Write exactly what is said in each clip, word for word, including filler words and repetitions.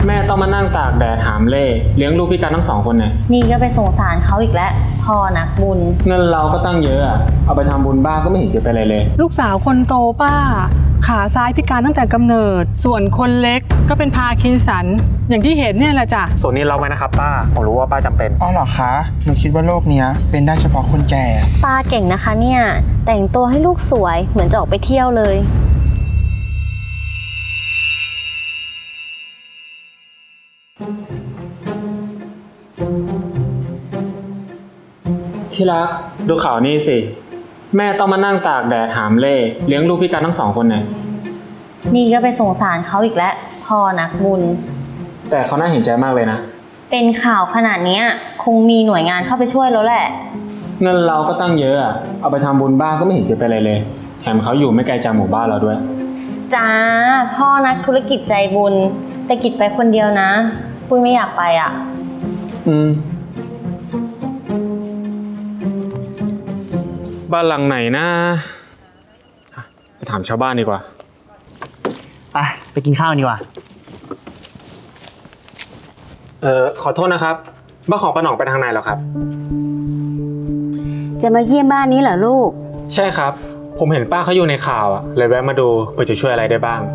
แม่ต้องมานั่งตากแดดหามเล่เลี้ยงลูกพิการทั้งสองคนเนี่ยนี่ก็ไปสงสารเขาอีกแล้วพ่อนักบุญเงินเราก็ตั้งเยอะอะเอาไปทำบุญบ้างก็ไม่เห็นจะเป็นอะไรเลยลูกสาวคนโตป้าขาซ้ายพิการตั้งแต่กำเนิดส่วนคนเล็กก็เป็นพาร์กินสันอย่างที่เห็นเนี่ยแหละจ้ะส่วนนี้เราไว้นะครับป้าผมรู้ว่าป้าจำเป็นอ๋อเหรอคะหนูคิดว่าโรคเนี้ยเป็นได้เฉพาะคนแก่ป้าเก่งนะคะเนี่ยแต่งตัวให้ลูกสวยเหมือนจะออกไปเที่ยวเลยที่รักดูข่าวนี่สิแม่ต้องมานั่งตากแดดหามเล่เลี้ยงลูกพิการทั้งสองคนเนี่ยนี่ก็ไปสงสารเขาอีกแล้วพ่อนักบุญแต่เขาน่าเห็นใจมากเลยนะเป็นข่าวขนาดนี้คงมีหน่วยงานเข้าไปช่วยแล้วแหละเงินเราก็ตั้งเยอะอะเอาไปทำบุญบ้างก็ไม่เห็นจะเป็นอะไรเลยแถมเขาอยู่ไม่ไกลจากหมู่บ้านเราด้วยจ้าพ่อนักธุรกิจใจบุญแต่กิจไปคนเดียวนะปุ้ยไม่อยากไปอ่ะอืมบ้านหลังไหนนะไปถามชาวบ้านดีกว่าไปไปกินข้าวดีกว่าเอ่อขอโทษนะครับบ้านของป้าหน่องไปทางไหนแล้วครับจะมาเยี่ยมบ้านนี้เหรอลูกใช่ครับผมเห็นป้าเขาอยู่ในข่าวอ่ะเลยแวะมาดูเพื่อจะช่วยอะไรได้บ้าง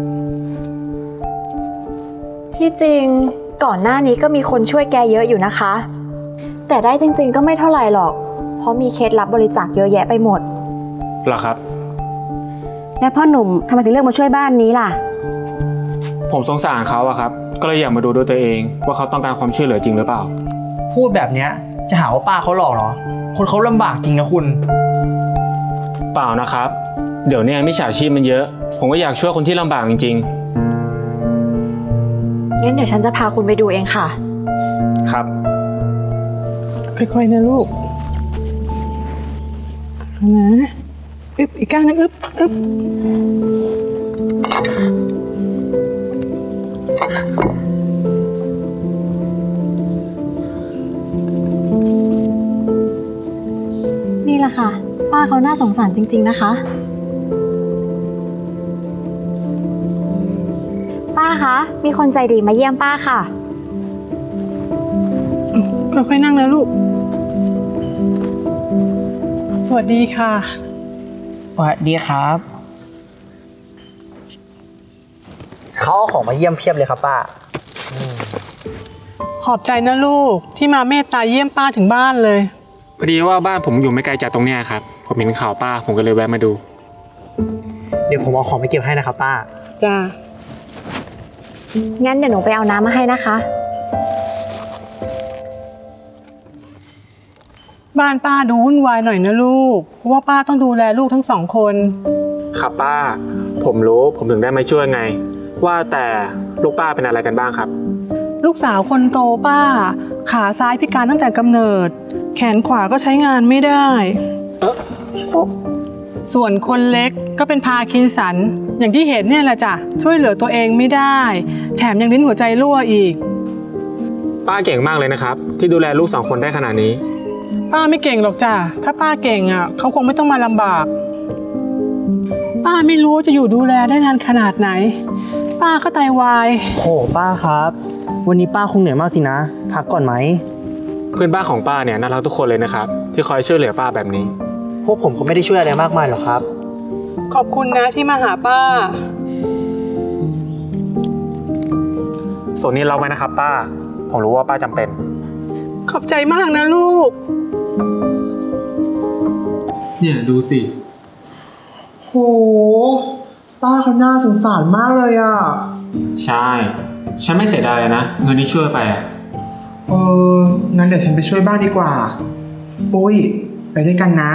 ที่จริงก่อนหน้านี้ก็มีคนช่วยแกเยอะอยู่นะคะแต่ได้จริงๆก็ไม่เท่าไหร่หรอกเพราะมีเคสรับบริจาคเยอะแยะไปหมดเหรอครับแล้วพ่อหนุ่มทำไมถึงเลือกมาช่วยบ้านนี้ล่ะผมสงสารเขาอะครับก็เลยอยากมาดูด้วยตัวเองว่าเขาต้องการความช่วยเหลือจริงหรือเปล่าพูดแบบนี้จะหาว่าป้าเขาหลอกเหรอคนเขาลำบากจริงนะคุณเปล่านะครับเดี๋ยวนี้มิจฉาชีพมันเยอะผมก็อยากช่วยคนที่ลำบากจริงๆงั้นเดี๋ยวฉันจะพาคุณไปดูเองค่ะครับค่อยๆนะลูกนะอึบอีกก้างนึงอึบอึบนี่แหละค่ะป้าเขาน่าสงสารจริงๆนะคะป้าคะมีคนใจดีมาเยี่ยมป้าค่ะค่อยๆนั่งนะลูกสวัสดีค่ะสวัสดีครับเขาเอาของมาเยี่ยมเพียบเลยครับป้าขอบใจนะลูกที่มาเมตตาเยี่ยมป้าถึงบ้านเลยพอดีว่าบ้านผมอยู่ไม่ไกลจากตรงนี้ครับผมเห็นข่าวป้าผมก็เลยแวะมาดูเดี๋ยวผมเอาของไปเก็บให้นะครับป้าจ้างั้นเดี๋ยวหนูไปเอาน้ำมาให้นะคะบ้านป้าดูวุ่นวายหน่อยนะลูกเพราะว่าป้าต้องดูแลลูกทั้งสองคนครับป้าผมรู้ผมถึงได้มาช่วยไงว่าแต่ลูกป้าเป็นอะไรกันบ้างครับลูกสาวคนโตป้าขาซ้ายพิการตั้งแต่กำเนิดแขนขวาก็ใช้งานไม่ได้เออส่วนคนเล็กก็เป็นพาร์กินสันอย่างที่เห็นเนี่ยแหละจ้ะช่วยเหลือตัวเองไม่ได้แถมยังลิ้นหัวใจรั่วอีกป้าเก่งมากเลยนะครับที่ดูแลลูกสองคนได้ขนาดนี้ป้าไม่เก่งหรอกจ้ะถ้าป้าเก่งอ่ะเขาคงไม่ต้องมาลำบากป้าไม่รู้จะอยู่ดูแลได้นานขนาดไหนป้าก็ไตวายโหป้าครับวันนี้ป้าคงเหนื่อยมากสินะพักก่อนไหมเพื่อนบ้านของป้าเนี่ยน่ารักทุกคนเลยนะครับที่คอยช่วยเหลือป้าแบบนี้พวกผมก็ไม่ได้ช่วยอะไรมากมายหรอกครับขอบคุณนะที่มาหาป้าส่วนนี้เราไว้นะครับป้าผมรู้ว่าป้าจำเป็นขอบใจมากนะลูกเนี่ยดูสิโหป้าเขาน่าสงสารมากเลยอ่ะใช่ฉันไม่เสียดายนะเงินที่ช่วยไปอ่ะเอองั้นเดี๋ยวฉันไปช่วยบ้านดีกว่าปุ้ยไปด้วยกันนะ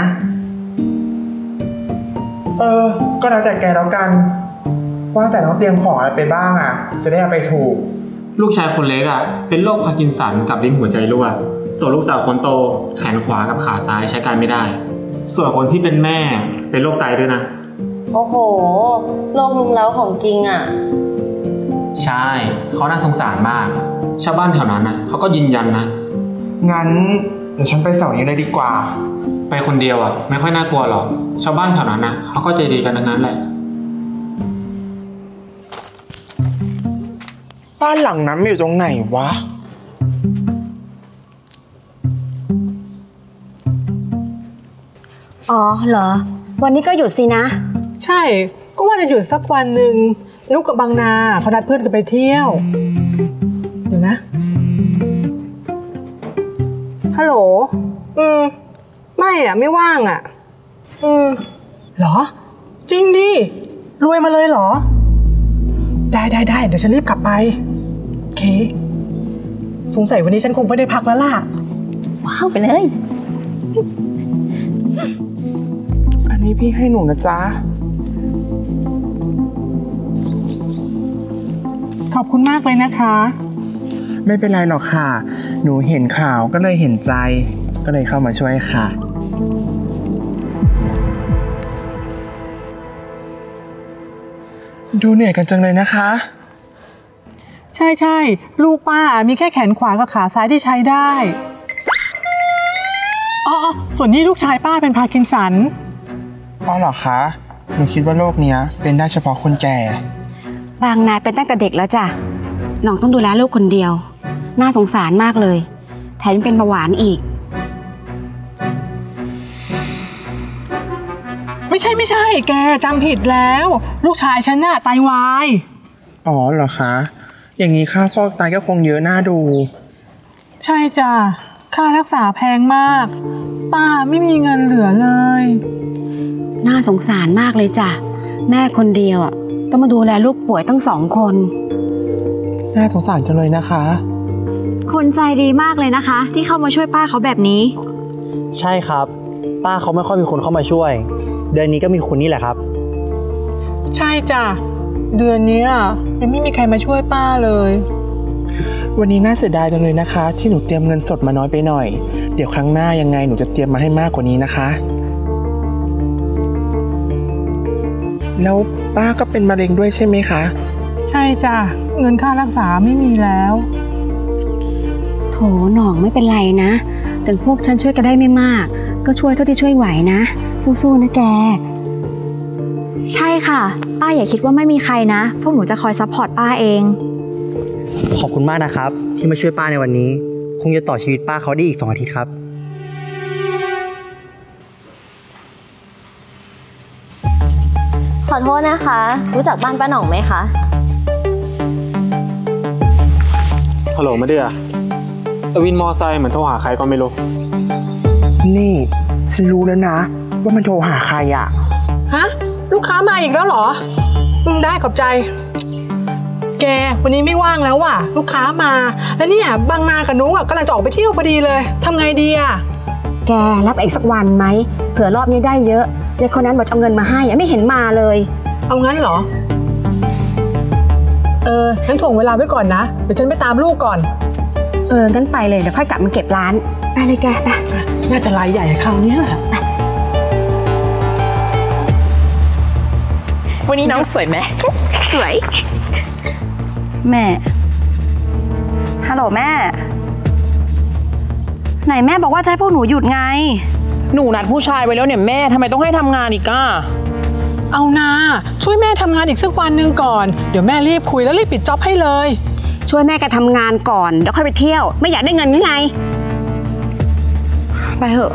เออก็แล้วแต่แกแล้วกันว่าแต่ต้องเตรียมของอะไรไปบ้างอ่ะจะได้เอาไปถูกลูกชายคนเล็กอ่ะเป็นโรคพาร์กินสันกับลิ้นหัวใจรั่วส่วนลูกสาวคนโตแขนขวากับขาซ้ายใช้การไม่ได้ส่วนคนที่เป็นแม่เป็นโรคไตด้วยนะโอ้โหโรคลุมเล้าของจริงอ่ะใช่เขาน่าสงสารมากชาวบ้านแถวนั้นนะเขาก็ยืนยันนะงั้นเดี๋ยวฉันไปเสาร์นี้เลยดีกว่าไปคนเดียวอ่ะไม่ค่อยน่ากลัวหรอกชาวบ้านแถวนั้นนะเขาก็ใจดีกันทั้งนั้นแหละบ้านหลังนั้นอยู่ตรงไหนวะอ๋อเหรอ วันนี้ก็หยุดสินะใช่ ก็ว่าจะหยุดสักวันหนึ่งนุกกับบางนาเขานัดเพื่อนกันไปเที่ยว เดี๋ยวนะ ฮัลโหล อืม ไม่อ่ะ ไม่ว่างอ่ะ อืม เหรอ จริงดิ รวยมาเลยเหรอ ได้ได้ได้เดี๋ยวฉันรีบกลับไป โอเค สงสัยวันนี้ฉันคงไม่ได้พักแล้วล่ะว้าวไปเลยอันนี้พี่ให้หนูนะจ๊ะขอบคุณมากเลยนะคะไม่เป็นไรหรอกค่ะ หนูเห็นข่าวก็เลยเห็นใจ ก็เลยเข้ามาช่วยค่ะ ดูเหนื่อยกันจังเลยนะคะใช่ใช่ลูกป้ามีแค่แขนขวากับขาซ้ายที่ใช้ได้อ๋อส่วนนี้ลูกชายป้าเป็นพาร์กินสันอ๋อเหรอคะ หนูคิดว่าโรคเนี้ยเป็นได้เฉพาะคนแก่บางนายเป็นตั้งแต่เด็กแล้วจ้ะน้องต้องดูแลลูกคนเดียวน่าสงสารมากเลยแถมเป็นเบาหวานอีกไม่ใช่ไม่ใช่ แกจำผิดแล้ว ลูกชายฉันน่ะไตวายอ๋อเหรอคะ อย่างนี้ค่าฟอกไตก็คงเยอะน่าดูใช่จ้ะค่ารักษาแพงมาก ป้าไม่มีเงินเหลือเลยน่าสงสารมากเลยจ้ะแม่คนเดียวอ่ะต้องมาดูแลลูกป่วยตั้งสองคนน่าสงสารจังเลยนะคะคุณใจดีมากเลยนะคะ ที่เข้ามาช่วยป้าเขาแบบนี้ใช่ครับ ป้าเขาไม่ค่อยมีคนเข้ามาช่วย เดือนนี้ก็มีคุณนี่แหละครับใช่จ้ะเดือนนี้ยังไม่มีใครมาช่วยป้าเลยวันนี้น่าเสียดายจังเลยนะคะ ที่หนูเตรียมเงินสดมาน้อยไปหน่อย เดี๋ยวครั้งหน้ายังไงหนูจะเตรียมมาให้มากกว่านี้นะคะ แล้วป้าก็เป็นมะเร็งด้วยใช่ไหมคะใช่จ้ะเงินค่ารักษาไม่มีแล้วโถหน่องไม่เป็นไรนะถึงพวกฉันช่วยกันได้ไม่มากก็ช่วยเท่าที่ช่วยไหวนะสู้ๆนะแกใช่ค่ะ ป้าอย่าคิดว่าไม่มีใครนะ พวกหนูจะคอยซัพพอร์ตป้าเองขอบคุณมากนะครับ ที่มาช่วยป้าในวันนี้ คงจะต่อชีวิตป้าเขาได้อีกสองอาทิตย์ครับขอโทษนะคะ รู้จักบ้านป้าหน่องไหมคะฮัลโหลมาเดืออวินมอไซค์เหมือนโทรหาใครก็ไม่รู้นี่ฉันรู้แล้วนะ ว่ามันโทรหาใครอะฮะ ลูกค้ามาอีกแล้วเหรออืมได้ขอบใจ แกวันนี้ไม่ว่างแล้วว่ะ ลูกค้ามา แล้วเนี่ยบางนากับนุ๊กกำลังจะออกไปเที่ยวพอดีเลยทำไงดีอะแกรับอีกสักวันไหมเผื่อรอบนี้ได้เยอะยายคนนั้นบอกจะเอาเงินมาให้ไม่เห็นมาเลยเอางั้นเหรอ เอองั้นถ่วงเวลาไว้ก่อนนะเดี๋ยวฉันไปตามลูกก่อนเอองั้นไปเลยเดี๋ยวค่อยกลับมาเก็บร้านไปเลยแกไปน่าจะรายใหญ่คราวนี้แหละวันนี้น้องสวยไหมสวยแม่ ฮัลโหลแม่ ไหนแม่บอกว่าจะให้พวกหนูหยุดไงหนูนัดผู้ชายไว้แล้วเนี่ยแม่ทำไมต้องให้ทำงานอีกอ่ะเอานาช่วยแม่ทำงานอีกสักวันหนึ่งก่อนเดี๋ยวแม่รีบคุยแล้วรีบปิดจ็อบให้เลยช่วยแม่แกทำงานก่อนเดี๋ยวค่อยไปเที่ยวไม่อยากได้เงินหรือไงไปเถอะ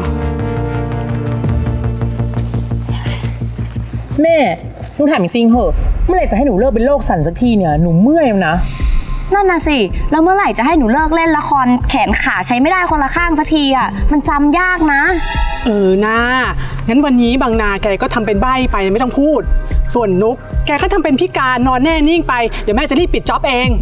แม่หนูถามจริงๆเหอะเมื่อไหร่จะให้หนูเลิกเป็นโรคสั่นสักทีเนี่ยหนูเมื่อยแล้วนะนั่นน่ะสิแล้วเมื่อไหร่จะให้หนูเลิกเล่นละครแขนขาใช้ไม่ได้คนละข้างสักทีอ่ะมันจำยากนะเออนางั้นวันนี้บางนาแกก็ทำเป็นใบ้ไปไม่ต้องพูด ส่วนนุกแกก็ทำเป็นพิการนอนแน่นิ่งไปเดี๋ยวแม่จะรีบปิดจ็อบเอง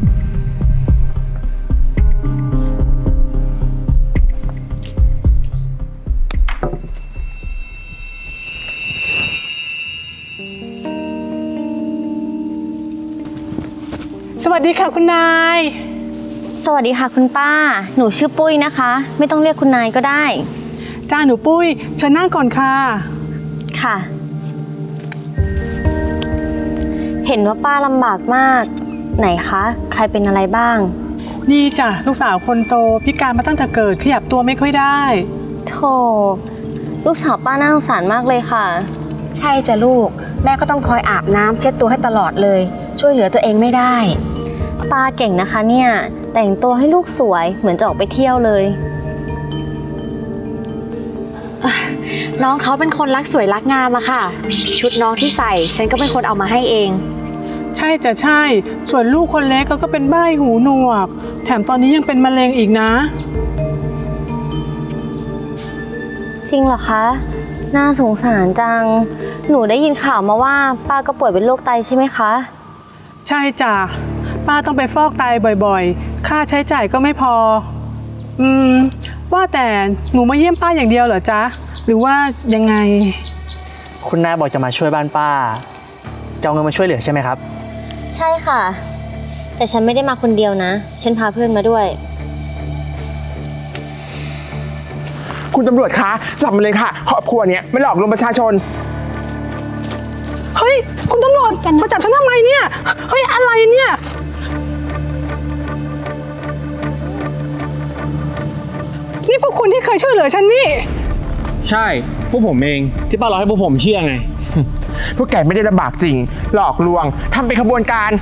สวัสดีค่ะคุณนายสวัสดีค่ะคุณป้า หนูชื่อปุ้ยนะคะ ไม่ต้องเรียกคุณนายก็ได้จ้าหนูปุ้ยเชิญนั่งก่อนค่ะค่ะ เห็นว่าป้าลำบากมาก ไหนคะ ใครเป็นอะไรบ้างนี่จ้ะลูกสาวคนโตพิการมาตั้งแต่เกิดขยับตัวไม่ค่อยได้โธ่ลูกสาวป้าน่าสงสารมากเลยค่ะใช่จ้ะลูกแม่ก็ต้องคอยอาบน้ำเช็ดตัวให้ตลอดเลยช่วยเหลือตัวเองไม่ได้ป้าเก่งนะคะเนี่ย แต่งตัวให้ลูกสวยเหมือนจะออกไปเที่ยวเลยน้องเขาเป็นคนรักสวยรักงามอะค่ะ ชุดน้องที่ใส่ฉันก็เป็นคนเอามาให้เองใช่จะใช่ ส่วนลูกคนเล็กก็เป็นใบ้หูหนวก แถมตอนนี้ยังเป็นมะเร็งอีกนะจริงเหรอคะ น่าสงสารจัง หนูได้ยินข่าวมาว่าป้าก็ป่วยเป็นโรคไตใช่ไหมคะใช่จ้ะป้าต้องไปฟอกไตบ่อยๆ ค่าใช้จ่ายก็ไม่พอ อืม ว่าแต่หนูมาเยี่ยมป้าอย่างเดียวเหรอจ๊ะ หรือว่ายังไงคุณนายบอกจะมาช่วยบ้านป้าจะเอาเงินมาช่วยเหลือใช่ไหมครับใช่ค่ะ แต่ฉันไม่ได้มาคนเดียวนะ ฉันพาเพื่อนมาด้วยคุณตำรวจคะจับมันเลยค่ะครอบครัวเนี้ยไม่หลอกลวงประชาชนเฮ้ย คุณตำรวจมาจับฉันทำไมเนี่ย เฮ้ย อะไรเนี่ย นี่พวกคุณที่เคยช่วยเหลือฉันนี่ใช่พวกผมเองที่ป้ารอให้พวกผมเชื่อไงพวกแกไม่ได้ลำบากจริง หลอกลวงทำเป็นขบวนการ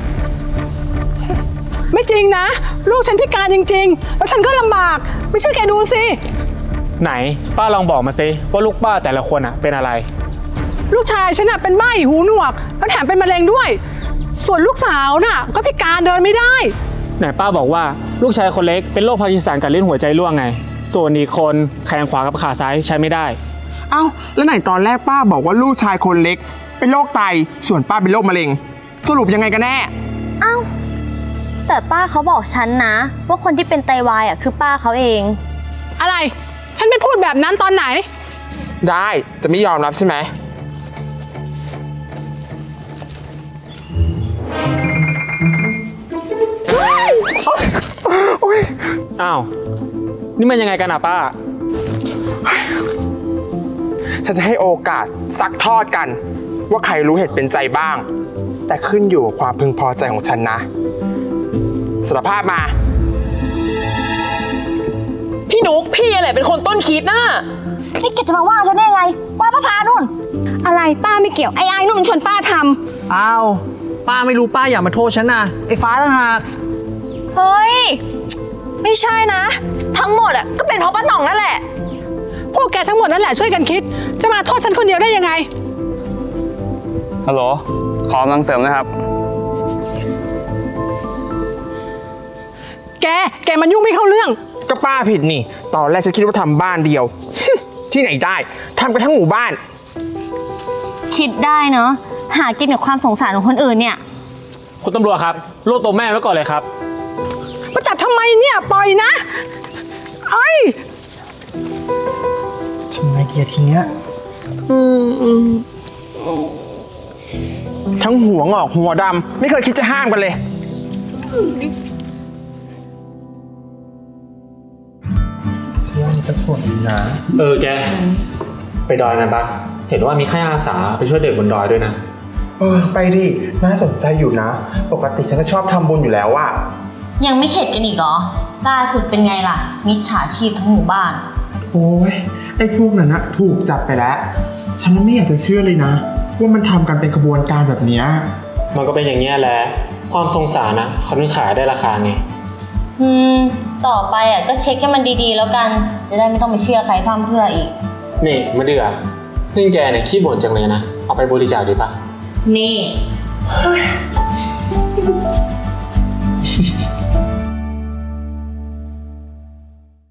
ไม่จริงนะ ลูกฉันพิการจริงๆ แล้วฉันก็ลำบาก ไม่เชื่อแกดูสิไหนป้าลองบอกมาซิว่าลูกป้าแต่ละคนอะเป็นอะไรลูกชายฉันน่ะเป็นใบ้หูหนวก แล้วแถมเป็นมะเร็งด้วย ส่วนลูกสาวน่ะก็พิการเดินไม่ได้ไหนป้าบอกว่าลูกชายคนเล็กเป็นโรคพาร์กินสันกับลิ้นหัวใจรั่วไง ส่วนอีกคนแขนขวากับขาซ้ายใช้ไม่ได้เอ้าแล้วไหนตอนแรกป้าบอกว่าลูกชายคนเล็กเป็นโรคไตส่วนป้าเป็นโรคมะเร็งสรุปยังไงกันแน่เอ้า แต่ป้าเขาบอกฉันนะ ว่าคนที่เป็นไตวายอ่ะคือป้าเขาเองอะไร ฉันไม่พูดแบบนั้นตอนไหนได้จะไม่ยอมรับใช่ไหมอ้าวนี่มันยังไงกันอะป้าฉันจะให้โอกาสซักทอดกัน ว่าใครรู้เหตุเป็นใจบ้าง แต่ขึ้นอยู่กับความพึงพอใจของฉันนะสารภาพมาพี่นุ๊กพี่อะไรเป็นคนต้นคิดน่ะนี่แกจะมาว่าฉันได้ไง ว่าป้าพานุ่นอะไรป้าไม่เกี่ยวไอ้ไอ้นุ่นชวนป้าทอ้าวป้าไม่รู้ป้าอย่ามาโทษฉันนะไอ้ฟ้าต่างหากเฮ้ย ไม่ใช่นะ ทั้งหมดอ่ะก็เป็นเพราะป้าหน่องนั่นแหละพวกแกทั้งหมดนั่นแหละช่วยกันคิด จะมาโทษฉันคนเดียวได้ยังไงฮัลโหล ขอกำลังเสริมนะครับแก แกมันยุ่งไม่เข้าเรื่องก็ป้าผิดนี่ ตอนแรกฉันคิดว่าทำบ้านเดียว ที่ไหนได้ทำกันทั้งหมู่บ้านคิดได้เนาะ หากินกับความสงสารของคนอื่นเนี่ยคุณตำรวจครับรวบตัวแม่ไว้ก่อนเลยครับมาจับทำไมเนี่ย ปล่อยนะไอ้ทำไงเกียร์ทีเนี้ยทั้งหัวงอกหัวดำไม่เคยคิดจะห้ามกันเลยเชื่อนี่ก็ส่วนนะเออแก ไปดอยกันปะเห็นว่ามีค่ายอาสาไปช่วยเด็กบนดอยด้วยนะเออไปดิน่าสนใจอยู่นะ ปกติฉันก็ชอบทำบุญอยู่แล้วอะยังไม่เข็ดกันอีกเหรอ ล่าสุดเป็นไงล่ะ มิจฉาชีพทั้งหมู่บ้านโอ้ยไอ้พวกนั้นนะถูกจับไปแล้ว ฉันไม่อยากจะเชื่อเลยนะ ว่ามันทำกันเป็นขบวนการแบบเนี้ยมันก็เป็นอย่างนี้ยแหละความสงสารนะเขาถึงขายได้ราคาไงอืม ต่อไปอ่ะก็เช็คให้มันดีๆแล้วกัน จะได้ไม่ต้องไปเชื่อใครพร่ำเพรื่ออีกนี่มาเดือเพื่อนแกเนี่ยขี้บ่นจังเลยนะ เอาไปบริจาคดีปะนี่